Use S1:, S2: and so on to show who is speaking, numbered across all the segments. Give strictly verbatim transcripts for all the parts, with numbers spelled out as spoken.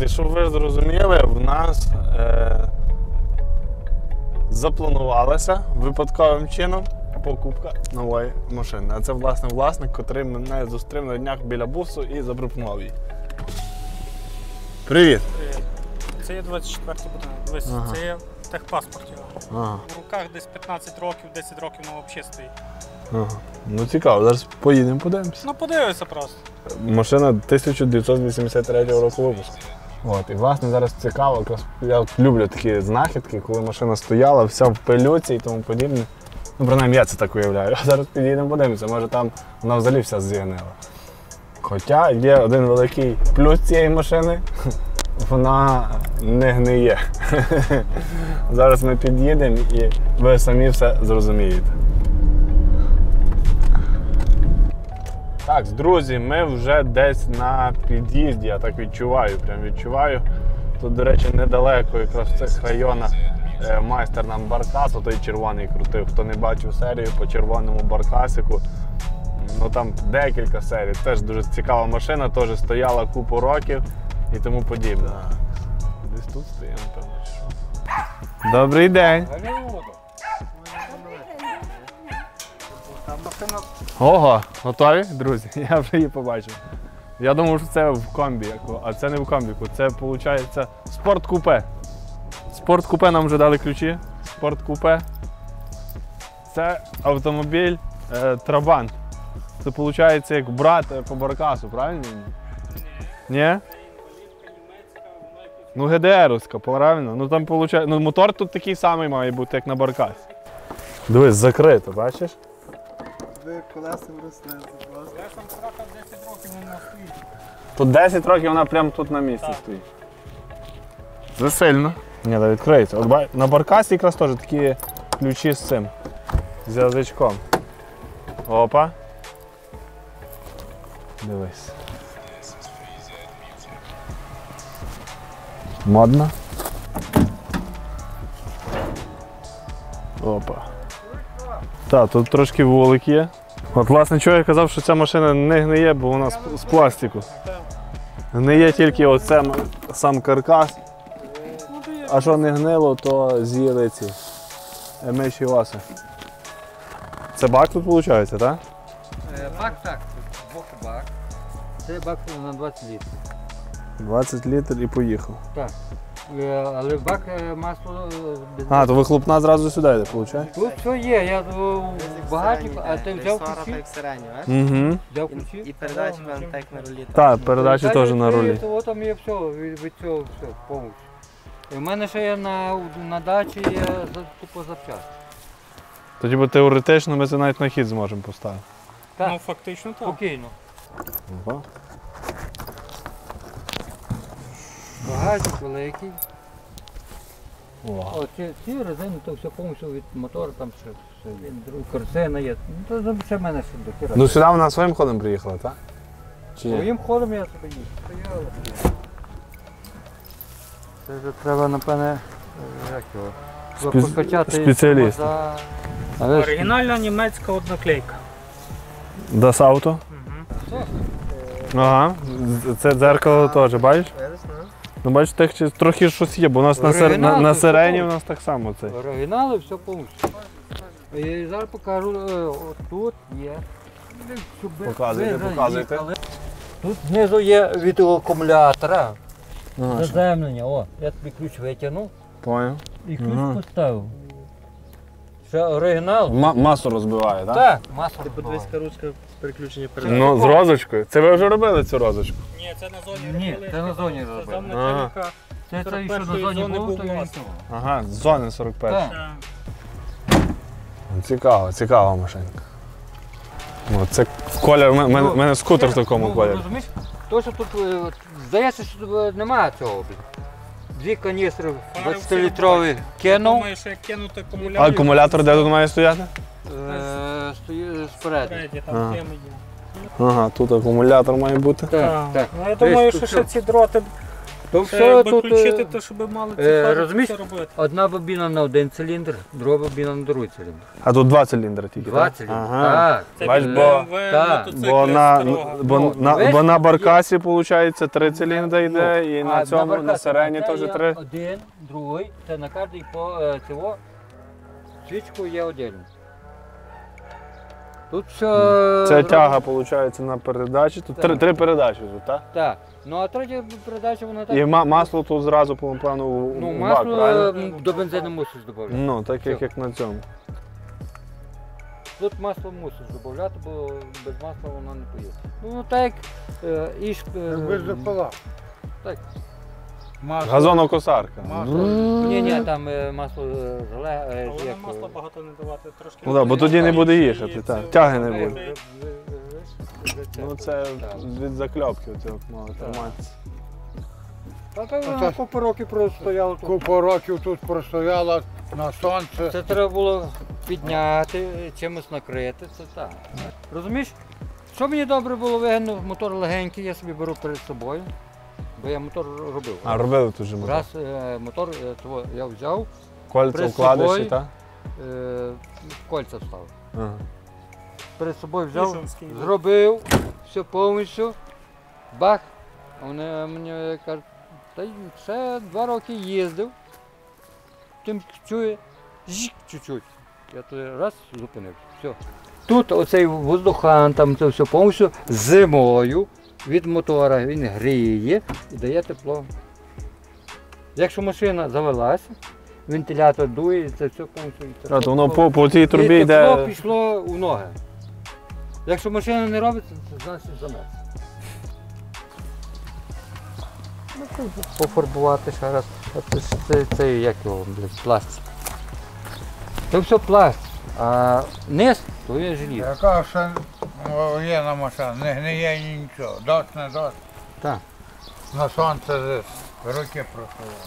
S1: друзі, щоб ви зрозуміли, в нас е, запланувалася випадковим чином покупка нової машини. А це, власне, власник, котрий мене зустрів на днях біля бусу і запропонував її. Привіт!
S2: Привіт. Це є двадцять четвертий будинок. Ага. Це є техпаспорт його. Ага. В руках десь п'ятнадцять років, десять років воно взагалі стоїть.
S1: Ага. Ну цікаво, зараз поїдемо, подивимося.
S2: Ну подивися просто.
S1: Машина тисяча дев'ятсот вісімдесят третього року випуску. От, і власне зараз цікаво, якраз я люблю такі знахідки, коли машина стояла, вся в пилюці і тому подібне. Ну, принаймні я це так уявляю. А зараз підійдемо, подивимося, може там вона взагалі вся зігнила. Хоча є один великий плюс цієї машини, вона не гниє. Зараз ми під'їдемо і ви самі все зрозумієте. Так, друзі, ми вже десь на під'їзді, я так відчуваю, прям відчуваю. Тут, до речі, недалеко, якраз в цих районах майстер нам баркас, той червоний крутив. Хто не бачив серію по червоному баркасику, ну там декілька серій. Теж дуже цікава машина, теж стояла купу років і тому подібне. Десь тут стоїть, напевно, чи що. Добрий день! Ого, готові, друзі? Я вже її побачив. Я думав, що це в комбі, а це не в комбіку, це, виходить, спорткупе. Спорткупе нам вже дали ключі. Спорткупе. Це автомобіль е, Трабант. Це, виходить, як брат по баркасу, правильно? Ні. Ні? Ну, ГДРовська, правильно? Ну, там, виходить, ну, мотор тут такий самий має бути, як на баркасі. Дивись, закрито, бачиш?
S3: Колесом росте.
S2: Колесом трохи десять років вона стоїть.
S1: Тут десять років вона прямо тут на місці так стоїть. Засильно. Ні, да відкриється. От бай, на баркасі якраз теж такі ключі з цим. З язичком. Опа. Дивись. Модно. Опа. Так, тут трошки вулик є. От, власне, чого я казав, що ця машина не гниє, бо вона з, з пластику. Гниє тільки оце, сам каркас. А що не гнило, то з'їли ці миші оси. Це бак тут виходить, так?
S3: Бак так, двох бак. Це бак на двадцять літрів.
S1: двадцять літрів і поїхав.
S3: Так. Але бак масло...
S1: А, то вихлопна зразу сюди йде, виходить?
S3: Тут все є, я в багатнику, а ти взяв ключі?
S1: Угу.
S3: Взяв ключі?
S4: І передачі вам так на рулі.
S1: Так, передачі теж на рулі.
S3: Ось там є все, від, від цього все, повністю. І в мене ще є на, на дачі є тупо запчасти.
S1: Тоді бо теоретично ми це навіть на хід зможемо поставити.
S3: Так.
S2: Ну фактично так.
S3: Спокійно.
S1: Ага.
S3: Багатик великий.
S1: О.
S3: О, ці, ці резини, то все повністю від мотора, там ще, ще є. Корсина є. Ну, то ще в мене ще до хіра.
S1: Ну сюди вона своїм ходом приїхала, так? Чи ні?
S3: Своїм ходом я собі їхав. Це вже треба, напевне, як його,
S1: Спі...
S3: покачати.
S1: Спеціаліст.
S3: За... Але...
S2: Оригінальна німецька одноклейка.
S1: Das Auto?
S2: Угу.
S1: Ага, це дзеркало теж, бачиш? Ну бачиш, тих, трохи щось є, бо у нас на, сир... на, на сирені у нас так само це.
S3: Оригінали, все повністю. І зараз покажу, от тут є.
S1: Показуйте, показуйте.
S3: Тут знизу є від акумулятора.
S1: Ага,
S3: Заземлення, о, я тобі ключ витягнув
S1: поняв.
S3: і ключ
S1: Ага.
S3: поставив. Ще оригінал.
S1: М масу розбиває, так?
S3: Так, масло.
S4: Ти подивись, ручка переключення передачі.
S1: Ну, з розочкою. Це ви вже робили цю розочку?
S2: Ні, це на зоні
S3: Ні,
S2: робили.
S3: це на зоні робили.
S2: Це зам
S1: Ага.
S2: начальника.
S3: Це той, що на
S2: сорок першої
S3: зоні
S2: зони
S3: був,
S2: був
S3: то і
S2: власник.
S3: цього.
S1: Ага, з зони сорок першої.
S3: Так.
S1: Цікава, цікава машинка. О, це колір, у мене,
S3: Ну,
S1: мене скутер в такому
S3: ну,
S1: кольорі.
S3: Розумієш, то, що тут, е, здається, що тут е, немає цього. блін. Дві каністри двадцятилітрові кинув.
S2: Думаю, що як кинути
S1: А
S2: акумулятор.
S1: акумулятор де тут має стояти?
S3: Е, Стоїть спереду.
S2: Спереді, там
S1: Ага.
S2: теми є.
S1: Ага, тут акумулятор має бути.
S3: Так, так.
S2: Ну, я думаю,
S3: Десь
S2: що
S3: тут
S2: ще ці дроти
S3: То
S2: Це
S3: все
S2: якби
S3: тут
S2: включити,
S3: е,
S2: то щоб мали
S3: е,
S2: ці фари,
S3: розумієш?
S2: все робити.
S3: одна бобіна на один циліндр, друга бобіна на другий циліндр.
S1: А тут два циліндри тільки,
S3: Два
S1: так?
S3: циліндри.
S1: Ага.
S3: Так.
S2: Це
S1: Бач,
S2: від
S1: бо-
S2: бе ем ве,
S3: Так.
S2: мотоцикли
S1: Бо на,
S2: старого.
S1: бо,
S3: Ну,
S1: на,
S3: весь
S1: бо на
S3: є-
S1: баркасі, виходить, три циліндри йде,
S3: Ну,
S1: і
S3: а
S1: на цьому, на
S3: баркасі
S1: сирені
S3: це
S1: теж
S3: є
S1: три.
S3: Один, другий, це на кожній по е, цього свічку є отдельно. Тут все.
S1: Це
S3: зроблено-
S1: тяга, виходить, на передачі. Тут три,
S3: Так.
S1: три передачі тут, так?
S3: Так. Ну а третя передача вона так.
S1: І ма- масло тут зразу, напевно, у
S3: Ну,
S1: у бак,
S3: масло
S1: правильно?
S3: м, до бензину мусиш додати.
S1: Ну, так як,
S3: Все.
S1: як на цьому.
S3: Тут масло мусиш додати, бо без масла воно не поїде. Ну так як е, іш. е,
S5: Без запала.
S3: Так.
S5: Масло.
S1: Газонокосарка.
S5: Масло.
S3: Ні, ні, там е, масло е, желе. е,
S2: Але
S3: як,
S2: масла
S3: е,
S2: багато не давати, трошки.
S1: Ну так, бо тоді не буде їхати,
S2: Це-
S1: так. Тяги не
S3: е,
S1: буде.
S3: ви- ви- ви- ви-
S1: Ну це
S3: Так.
S1: від закльопки оце мало триматися.
S3: Та так
S5: Ну,
S3: вона
S5: це-
S3: купу років простояло тут.
S5: Купу років тут простояла на сонце.
S3: Це треба було підняти, чимось накрити, це так. Розумієш? Що мені добре було вигідно, мотор легенький, я собі беру перед собою, бо я мотор робив.
S1: А робили тут же мотор?
S3: Раз е, мотор е, того я взяв,
S1: Кольця
S3: перед
S1: вкладиші,
S3: собою.
S1: так?
S3: е, кольця вставив.
S1: Ага.
S3: Перед собою взяв,
S2: Мішанський.
S3: зробив, все повністю, бах. А вони мені кажуть, та й ще два роки їздив, тим чує, жік чуть-чуть. Я туди раз зупинився. Все. Тут оцей воздухан, там це все повністю зимою від мотора він гріє і дає тепло. Якщо машина завелася, вентилятор дує, це все повністю. і тепло.
S1: А, то воно по, по цій трубі
S3: І тепло
S1: йде.
S3: пішло у ноги. Якщо машина не робить, це значить замерз. Ну, тут пофарбувати ще раз. А це, ж- це, це як його, блядь, пластик. Це все пластик. А низ, то є желізо.
S5: Яка ще воєнна машина, не гниє нічого. Дощ не дощ.
S3: Так.
S5: На сонце десь руки простояли.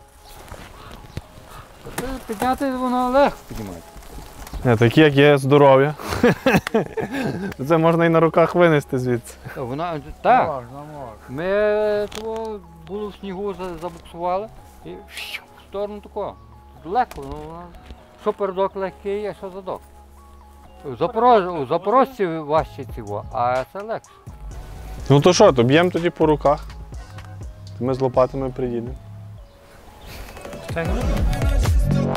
S3: Це підняти воно легко піднімати.
S1: Не, такі, як є здоров'я. Це можна і на руках винести звідси.
S3: Вона, так.
S5: Можна, можна.
S3: Ми того було в снігу за- забуксували і в сторону такого. Легко, ну, воно- що передок легкий, а що задок. У Запорож... у Запорожці важче цього, а це легше.
S1: Ну то що, то б'ємо тоді по руках. Ми з лопатами приїдемо.
S2: Це не видно.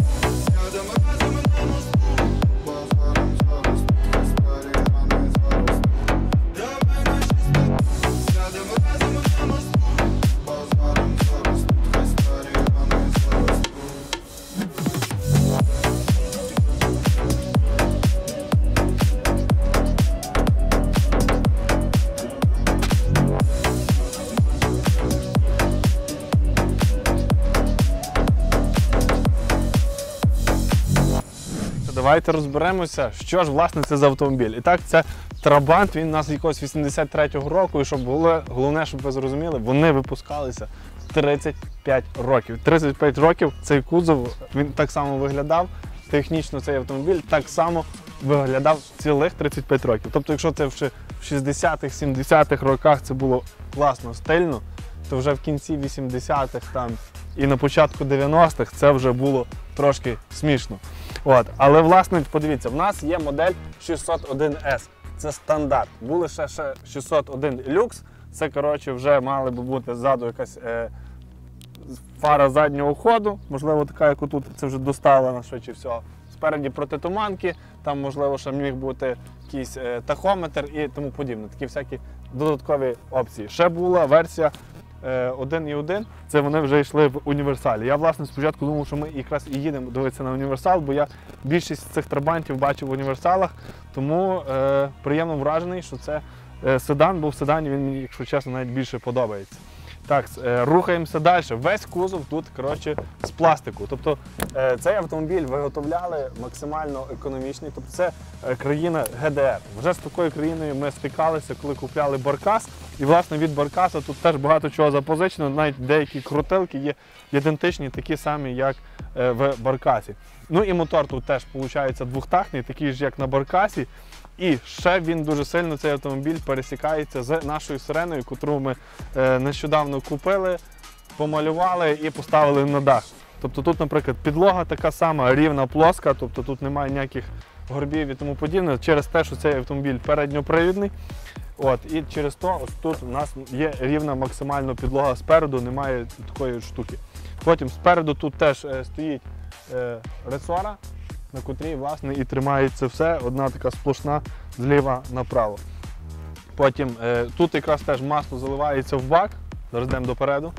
S1: Давайте розберемося, що ж власне це за автомобіль. І так, це Трабант, він у нас якогось вісімдесят третього року, і щоб було, головне, щоб ви зрозуміли, вони випускалися тридцять п'ять років. тридцять п'ять років цей кузов, він так само виглядав, технічно цей автомобіль так само виглядав цілих тридцять п'ять років. Тобто, якщо це ще в шістдесятих, сімдесятих роках це було класно, стильно, то вже в кінці вісімдесятих там і на початку дев'яностих це вже було трошки смішно. От. Але власне, подивіться, в нас є модель шістсот один ес. Це стандарт. Були ще, ще шістсот один люкс. Це, коротше, вже мали би бути ззаду якась е, фара заднього ходу, можливо, така, як отут, це вже доставлена швидше всього. Спереді протитуманки, там, можливо, ще міг бути якийсь е, тахометр і тому подібне. Такі всякі додаткові опції. Ще була версія е, один і один, це вони вже йшли в універсалі. Я, власне, спочатку думав, що ми якраз і їдемо дивитися на універсал, бо я більшість цих трабантів бачив в універсалах, тому е, приємно вражений, що це е, седан, бо в седані він мені, якщо чесно, навіть більше подобається. Так, е, рухаємося далі. Весь кузов тут, коротше, з пластику. Тобто е, цей автомобіль виготовляли максимально економічний. Тобто це е, країна ге де ер. Вже з такою країною ми стикалися, коли купляли Баркас. І, власне, від Баркаса тут теж багато чого запозичено. Навіть деякі крутилки є ідентичні, такі самі, як е, в Баркасі. Ну і мотор тут теж, виходить, двохтактний, такий ж, як на Баркасі. І ще він дуже сильно, цей автомобіль, пересікається з нашою сиреною, яку ми е, нещодавно купили. помалювали і поставили на дах. Тобто тут, наприклад, підлога така сама, рівна, плоска, тобто тут немає ніяких горбів і тому подібне, через те, що цей автомобіль передньопривідний. От, і через то ось тут у нас є рівна максимально підлога спереду, немає такої штуки. Потім спереду тут теж е, стоїть е, ресора, на котрій, власне, і тримається все, одна така сплошна зліва направо. Потім е, тут якраз теж масло заливається в бак, зараз йдемо допереду.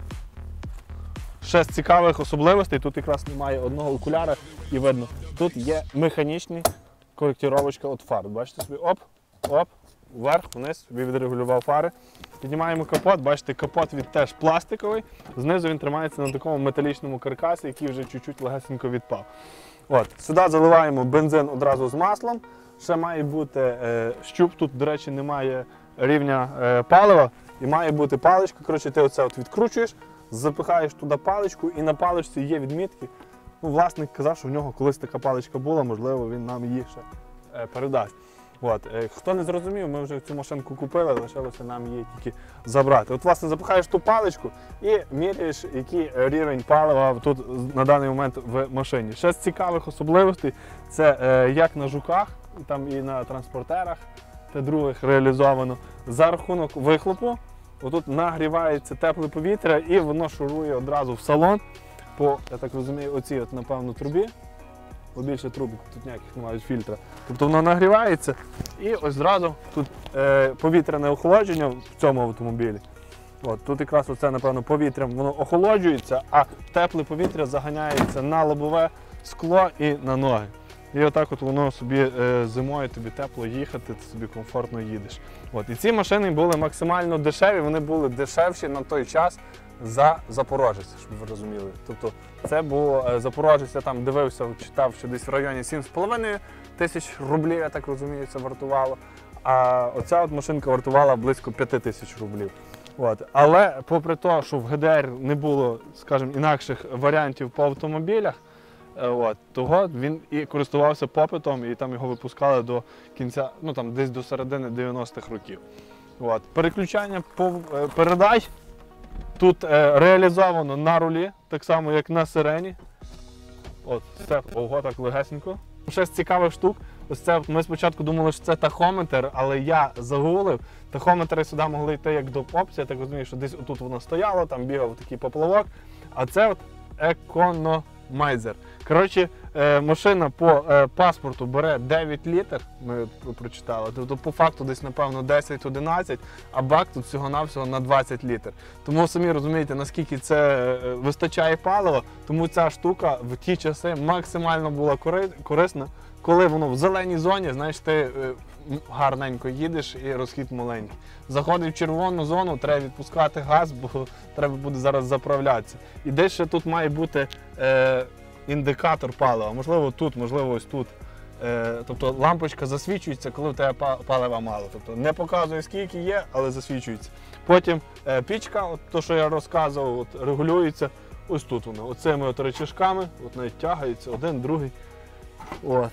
S1: Ще з цікавих особливостей, тут якраз немає одного окуляра і видно, тут є механічна коректировочка від фар. Бачите собі, оп, оп, вверх, вниз, собі відрегулював фари. Піднімаємо капот, бачите, капот від теж пластиковий, знизу він тримається на такому металічному каркасі, який вже чуть-чуть легесенько відпав. От, сюди заливаємо бензин одразу з маслом, ще має бути е, щуп, тут, до речі, немає рівня е, палива, і має бути паличка, коротше, ти оце от відкручуєш, запихаєш туди паличку і на паличці є відмітки. Ну, власник казав, що в нього колись така паличка була, можливо, він нам її ще е, передасть. От. Е, хто не зрозумів, ми вже цю машинку купили, лишилося нам її тільки забрати. От, власне, запихаєш ту паличку і міряєш, який рівень палива тут на даний момент в машині. Ще з цікавих особливостей це е, як на жуках, там і на транспортерах, та других реалізовано, за рахунок вихлопу. Отут нагрівається тепле повітря і воно шурує одразу в салон по, я так розумію, оцій, от, напевно, трубі. Бо більше трубок, тут ніяких немає фільтра. Тобто воно нагрівається і ось зразу тут е, повітряне охолодження в цьому автомобілі. От, тут якраз оце, напевно, повітрям воно охолоджується, а тепле повітря заганяється на лобове скло і на ноги. І отак от воно собі е, зимою тобі тепло їхати, ти собі комфортно їдеш. От. І ці машини були максимально дешеві, вони були дешевші на той час за Запорожець, щоб ви розуміли. Тобто це було е, Запорожець, я там дивився, читав, що десь в районі сім з половиною тисяч рублів, я так розумію, це вартувало. А оця от машинка вартувала близько п'яти тисяч рублів. От. Але попри те, що в ГДР не було, скажімо, інакших варіантів по автомобілях, от, того він і користувався попитом, і там його випускали до кінця, ну там десь до середини дев'яностих років. От. Переключання по передач тут е, реалізовано на рулі, так само як на сирені. От, це, ого, так легесенько. Ще з цікавих штук, ось це ми спочатку думали, що це тахометр, але я загуглив. Тахометри сюди могли йти як доп. Опція, я так розумію, що десь отут воно стояло, там бігав такий поплавок. А це от економайзер. Коротше, е, машина по е, паспорту бере дев'ять літр, ми прочитали, тобто по факту десь, напевно, десять-одинадцять, а бак тут всього-навсього на двадцять літр. Тому самі розумієте, наскільки це е, вистачає палива, тому ця штука в ті часи максимально була кори, корисна, коли воно в зеленій зоні, знаєш, ти е, гарненько їдеш і розхід маленький. Заходить в червону зону, треба відпускати газ, бо треба буде зараз заправлятися. І десь ще тут має бути е, індикатор палива, можливо тут, можливо ось тут. Е, тобто лампочка засвічується, коли в тебе палива мало. Тобто не показує скільки є, але засвічується. Потім е, пічка, от то, що я розказував, от, регулюється ось тут воно. Оцими от речашками, от навіть тягається один, другий. От.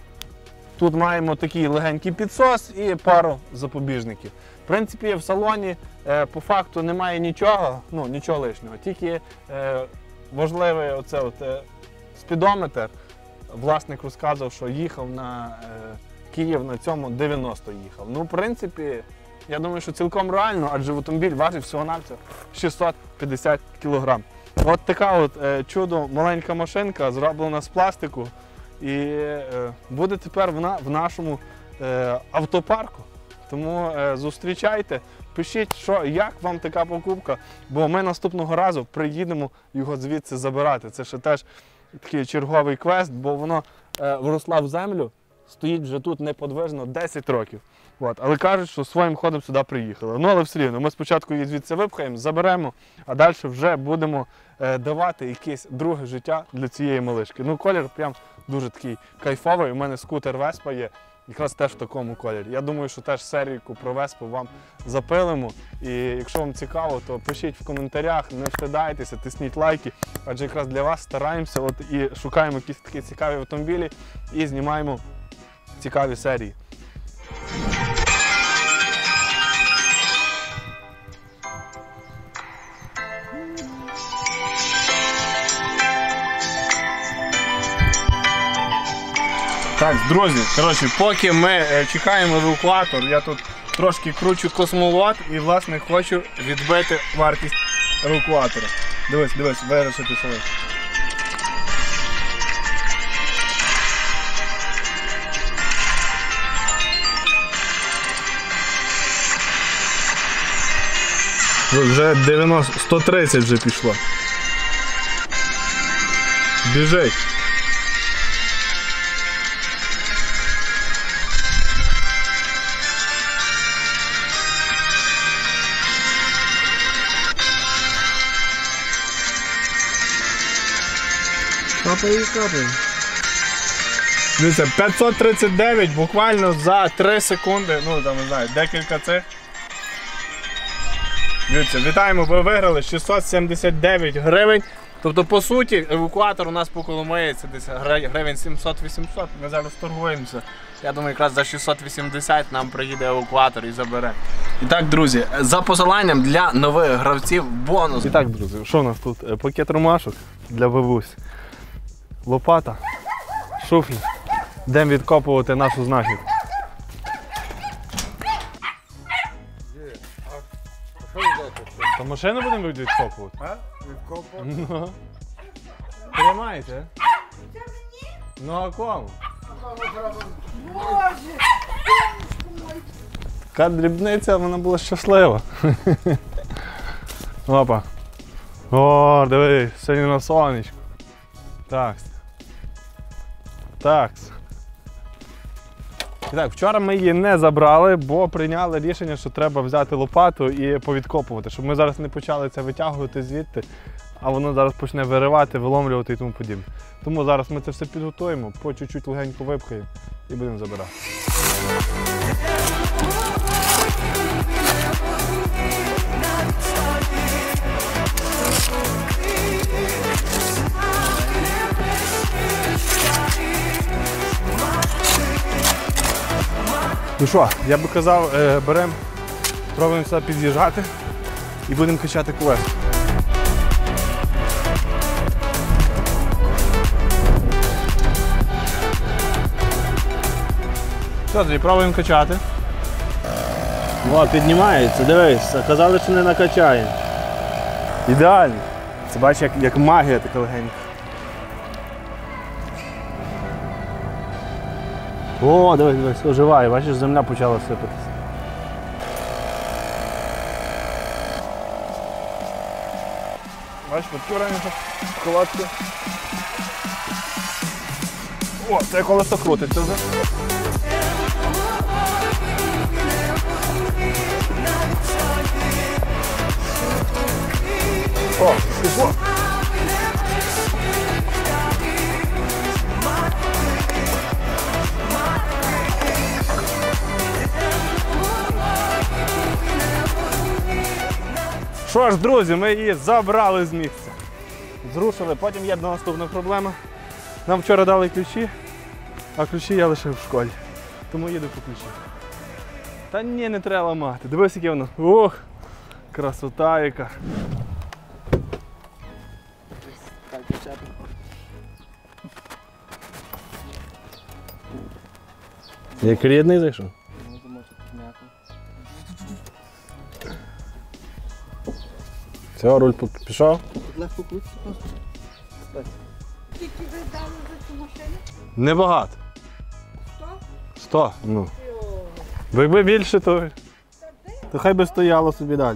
S1: Тут маємо такий легенький підсос і пару запобіжників. В принципі, в салоні е, по факту немає нічого, ну нічого лишнього, тільки е, важливий оце от, е, спідометр. Власник розказував, що їхав на е, Київ на цьому дев'яносто їхав. Ну, в принципі, я думаю, що цілком реально, адже автомобіль важить всього-навсього шістсот п'ятдесят кілограм. От така от е, чудо маленька машинка, зроблена з пластику. І е, буде тепер вона в нашому е, автопарку. Тому е, зустрічайте, пишіть, що, як вам така покупка, бо ми наступного разу приїдемо його звідси забирати. Це ще теж такий черговий квест, бо воно е, вросла в землю, стоїть вже тут неподвижно десять років. От. Але кажуть, що своїм ходом сюди приїхали. Ну, але все рівно, ми спочатку її звідси випхаємо, заберемо, а далі вже будемо е, давати якесь друге життя для цієї малишки. Ну, колір прям дуже такий кайфовий. У мене скутер Веспа є, якраз теж в такому кольорі. Я думаю, що теж серійку про Веспу вам запилимо. І якщо вам цікаво, то пишіть в коментарях, не встидайтеся, тисніть лайки. Адже якраз для вас стараємося от, і шукаємо якісь такі цікаві автомобілі і знімаємо цікаві серії. Так, друзі, коротше, поки ми е, чекаємо евакуатор, я тут трошки кручу космолот і, власне, хочу відбити вартість евакуатора. Дивись, дивись, вирішити своє. Вже дев'яносто, сто тридцять вже пішло. Біжить.
S4: Капає і капає.
S1: Дивіться, п'ятсот тридцять дев'ять буквально за три секунди, ну там не знаю, декілька цих. Дивіться, вітаємо, ви виграли шістсот сімдесят дев'ять гривень. Тобто, по суті, евакуатор у нас по Коломиї це десь гривень сімсот-вісімсот. Ми зараз торгуємося. Я думаю, якраз за шістсот вісімдесят нам приїде евакуатор і забере. І так, друзі, за посиланням для нових гравців бонус. І так, друзі, що у нас тут? Пакет ромашок для бабусь. Лопата, шуфлі. Йдемо відкопувати нашу знахідку. Та машину будемо відкопувати?
S5: А? Відкопувати?
S1: Ну. Тримайте. Ну а кому? Така дрібниця, вона була щаслива. Опа. О, дивись, сьогодні на сонечку. Такс. Такс. І так, вчора ми її не забрали, бо прийняли рішення, що треба взяти лопату і повідкопувати, щоб ми зараз не почали це витягувати звідти, а воно зараз почне виривати, виломлювати і тому подібне. Тому зараз ми це все підготуємо, по чуть-чуть легенько випхаємо і будемо забирати. Ну що, я би казав, беремо, пробуємо сюди під'їжджати і будемо качати колеса. Що, тоді пробуємо качати.
S4: О, піднімається, дивись, казали, що не накачає.
S1: Ідеально. Це бачиш, як, як магія така легенька.
S4: О, дивись, дивись, оживає, бачиш, земля почала сипатися.
S1: Бачиш, підкюраємо колодки. О, це колесо крутиться вже. О, пішло. Що ж, друзі, ми її забрали з місця. Зрушили, потім є одна наступна проблема. Нам вчора дали ключі, а ключі я лишив в школі. Тому їду по ключі. Та ні, не треба ламати. Дивись, яке воно. Ох, красота яка.
S4: Як рідний зайшов?
S1: Все, руль пішов.
S4: Легко крутиться просто.
S6: Скільки ви дали за цю машину?
S1: Небагато.
S6: Сто?
S1: Сто, ну. Бо якби більше, то, то хай би стояло собі далі.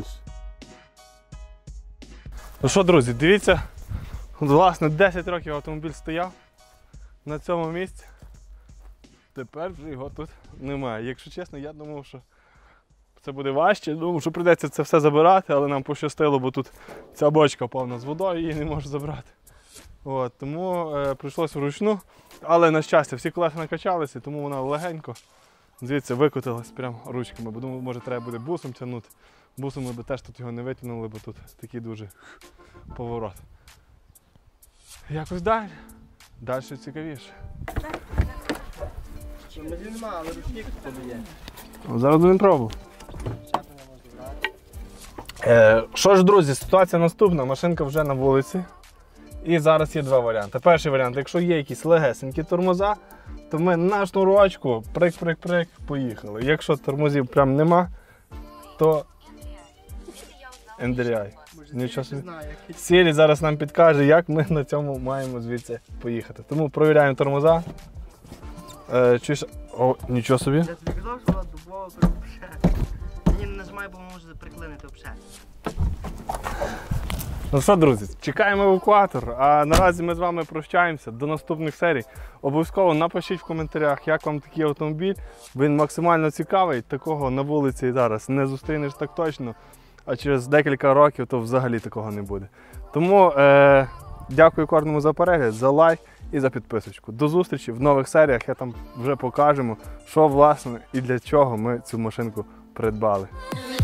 S1: Ну що, друзі, дивіться, от, власне, десять років автомобіль стояв на цьому місці. Тепер вже його тут немає. Якщо чесно, я думав, що це буде важче, думав, що прийдеться це все забирати, але нам пощастило, бо тут ця бочка повна з водою, її не можу забрати. От, тому е, прийшлося вручну, але на щастя всі колеса накачалися, тому вона легенько звідси викотилась прямо ручками, бо думаю, може треба буде бусом тягнути. Бусом ми б теж тут його не витягнули, бо тут такий дуже поворот. Якось далі. Далі цікавіше.
S4: Тормозів нема, але ручник тут є.
S1: Зараз будемо пробувати. Е, що ж, друзі, ситуація наступна. Машинка вже на вулиці. І зараз є два варіанти. Перший варіант, якщо є якісь легесенькі тормоза, то ми на шнурочку, прик-прик-прик, поїхали. Якщо тормозів прям нема, то ен ді ай. Нічого собі. Сірі зараз нам підкаже, як ми на цьому маємо звідси поїхати. Тому провіряємо тормоза. Е, чуєш? О, нічого собі.
S7: Я тобі казав, що вона дубова припше. Мені не нажимай, бо може приклинити обше.
S1: Ну що, друзі, чекаємо евакуатор, а наразі ми з вами прощаємося до наступних серій. Обов'язково напишіть в коментарях, як вам такий автомобіль. Він максимально цікавий, такого на вулиці зараз не зустрінеш так точно, а через декілька років то взагалі такого не буде. Тому е, дякую кожному за перегляд, за лайк і за підписочку. До зустрічі в нових серіях, я там вже покажемо, що власне і для чого ми цю машинку придбали.